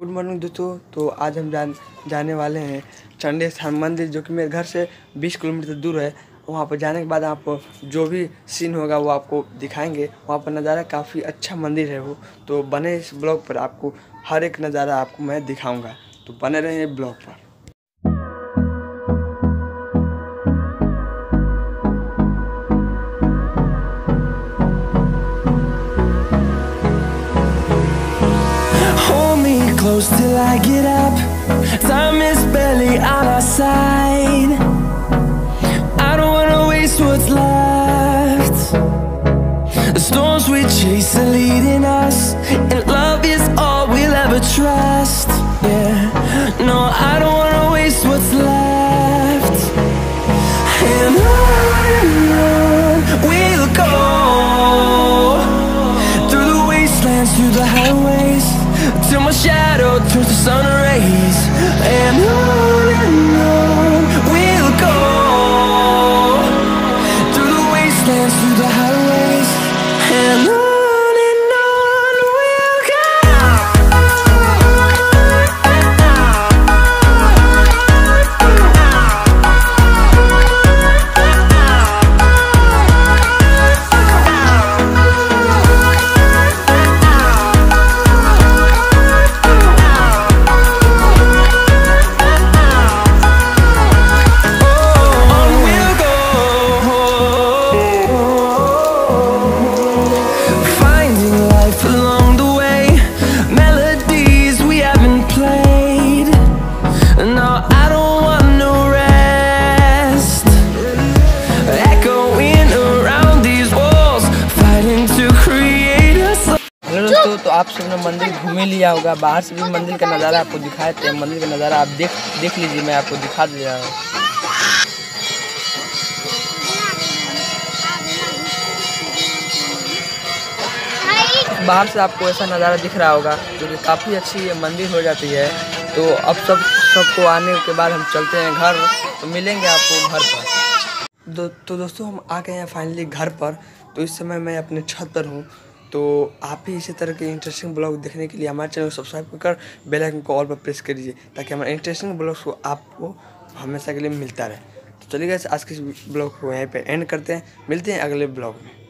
Good morning दोस्तों। तो आज हम जाने वाले हैं चंडी स्थान मंदिर, जो कि मेरे घर से 20 किलोमीटर दूर है। वहाँ पर जाने के बाद आपको जो भी सीन होगा वो आपको दिखाएंगे। वहाँ पर नज़ारा काफ़ी अच्छा मंदिर है वो। तो बने इस ब्लॉग पर, आपको हर एक नज़ारा आपको मैं दिखाऊंगा। तो बने रहे ब्लॉग पर। Close till I get up. Time is barely on our side. I don't wanna waste what's left. The storms we chase are leading us, and love is all we'll ever trust. Yeah, no, I don't wanna waste what's left. And on we'll go, through the wastelands, through the highways, till my shadow turns to sun rays. And on we'll go, through the wastelands, through the highways, and on we'll go. तो आप सबने मंदिर घूम ही लिया होगा। बाहर से भी मंदिर का नज़ारा आपको दिखाए थे। मंदिर का नज़ारा आप देख लीजिए, मैं आपको दिखा दे रहा हूँ। बाहर से आपको ऐसा नज़ारा दिख रहा होगा, जो कि काफ़ी अच्छी ये मंदिर हो जाती है। तो अब सबको आने के बाद हम चलते हैं घर। तो मिलेंगे आपको घर पर। तो दोस्तों, हम आ गए हैं फाइनली घर पर। तो इस समय मैं अपने छत पर हूँ। तो आप भी इसी तरह के इंटरेस्टिंग ब्लॉग देखने के लिए हमारे चैनल को सब्सक्राइब कर बेल आइकन को ऑल पर प्रेस करिए, ताकि हमारे इंटरेस्टिंग ब्लॉग्स को आपको हमेशा के लिए मिलता रहे। तो चलिए गाइस, आज के ब्लॉग को यहीं पे एंड करते हैं। मिलते हैं अगले ब्लॉग में।